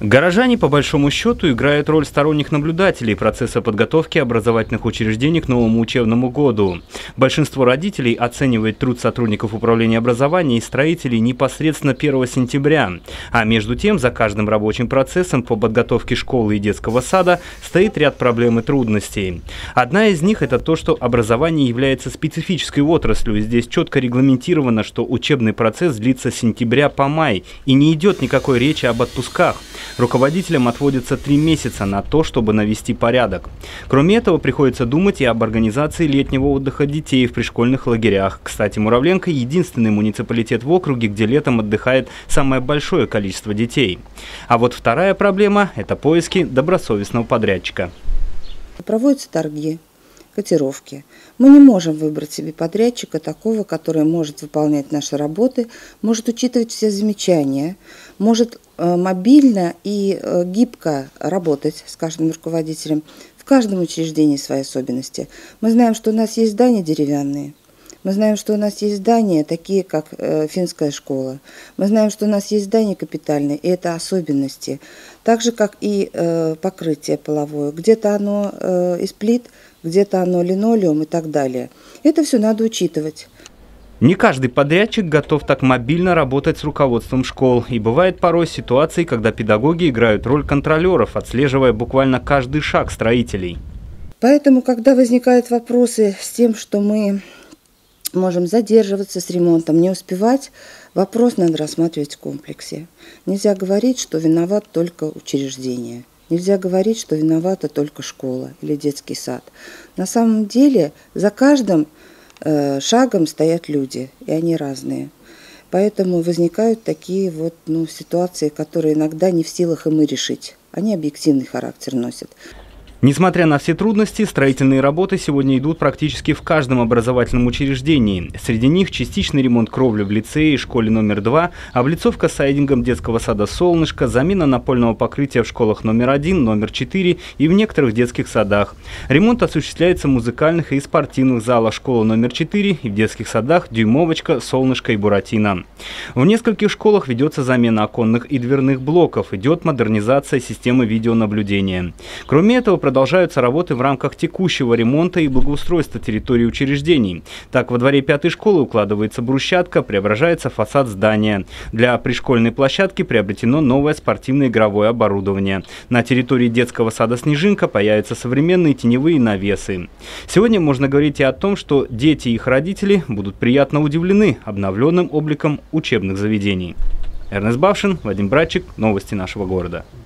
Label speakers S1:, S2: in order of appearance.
S1: Горожане, по большому счету, играют роль сторонних наблюдателей процесса подготовки образовательных учреждений к новому учебному году. Большинство родителей оценивает труд сотрудников управления образования и строителей непосредственно 1 сентября. А между тем, за каждым рабочим процессом по подготовке школы и детского сада стоит ряд проблем и трудностей. Одна из них – это то, что образование является специфической отраслью. Здесь четко регламентировано, что учебный процесс длится с сентября по май, и не идет никакой речи об отпусках. Руководителям отводится 3 месяца на то, чтобы навести порядок. Кроме этого, приходится думать и об организации летнего отдыха детей в пришкольных лагерях. Кстати, Муравленко – единственный муниципалитет в округе, где летом отдыхает самое большое количество детей. А вот вторая проблема – это поиски добросовестного подрядчика.
S2: Проводятся торги, котировки. Мы не можем выбрать себе подрядчика такого, который может выполнять наши работы, может учитывать все замечания, может мобильно и гибко работать с каждым руководителем. В каждом учреждении свои особенности. Мы знаем, что у нас есть здания деревянные. Мы знаем, что у нас есть здания, такие как финская школа. Мы знаем, что у нас есть здания капитальные, и это особенности. Так же, как и покрытие половое. Где-то оно из плит, где-то оно линолеум и так далее. Это все надо учитывать.
S1: Не каждый подрядчик готов так мобильно работать с руководством школ. И бывает порой ситуации, когда педагоги играют роль контролеров, отслеживая буквально каждый шаг строителей.
S2: Поэтому, когда возникают вопросы с тем, что мы можем задерживаться с ремонтом, не успевать, вопрос надо рассматривать в комплексе. Нельзя говорить, что виноват только учреждение. Нельзя говорить, что виновата только школа или детский сад. На самом деле за каждым шагом стоят люди, и они разные. Поэтому возникают такие вот ситуации, которые иногда не в силах и мы решить. Они объективный характер носят.
S1: Несмотря на все трудности, строительные работы сегодня идут практически в каждом образовательном учреждении. Среди них частичный ремонт кровли в лицее и школе номер 2, облицовка сайдингом детского сада «Солнышко», замена напольного покрытия в школах номер 1, номер 4 и в некоторых детских садах. Ремонт осуществляется в музыкальных и спортивных залах школы номер 4 и в детских садах «Дюймовочка», «Солнышко» и «Буратино». В нескольких школах ведется замена оконных и дверных блоков, идет модернизация системы видеонаблюдения. Кроме этого, продолжаются работы в рамках текущего ремонта и благоустройства территории учреждений. Так, во дворе 5-й школы укладывается брусчатка, преображается фасад здания. Для пришкольной площадки приобретено новое спортивно-игровое оборудование. На территории детского сада «Снежинка» появятся современные теневые навесы. Сегодня можно говорить и о том, что дети и их родители будут приятно удивлены обновленным обликом учебных заведений. Эрнест Бавшин, Вадим Братчик. Новости нашего города.